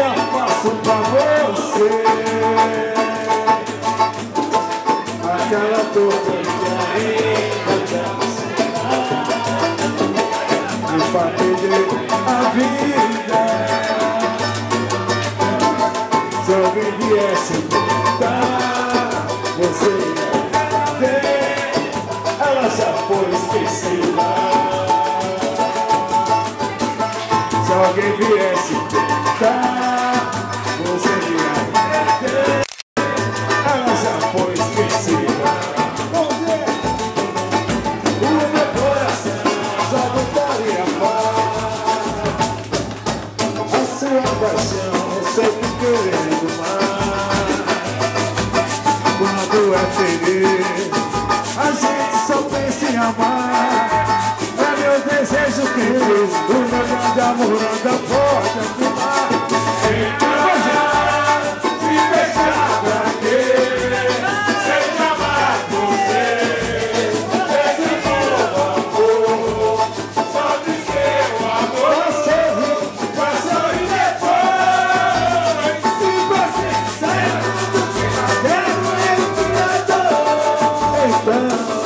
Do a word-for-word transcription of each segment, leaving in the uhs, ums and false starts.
faço pra você aquela toda que ainda dança e pra perder a vida. Se alguém viesse tentar, você ia ver, ela já foi esquecida. Se alguém viesse tentar, você ia ver, ela já foi esquecida. Vamos ver. O meu coração já não daria paz. A sua paixão sempre querendo mais. Quando é feliz, a gente só pensa em amar. É meu desejo que o meu grande amor anda forte a fumar. Se deixar pra quê? Sem amar você, esse novo amor, só de seu amor. Vai sorrir depois. Se você sair do que não quero, eu te adoro. Então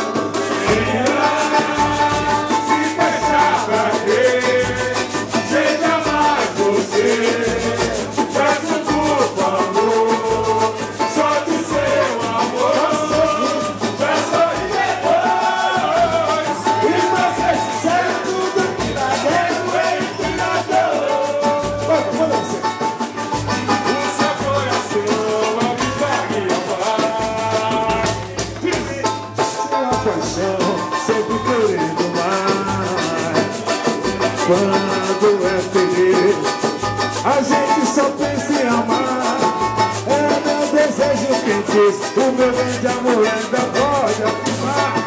sempre querendo mais. Quando é feliz, a gente só pensa em amar. É meu desejo que diz, o meu grande amor ainda pode afirmar.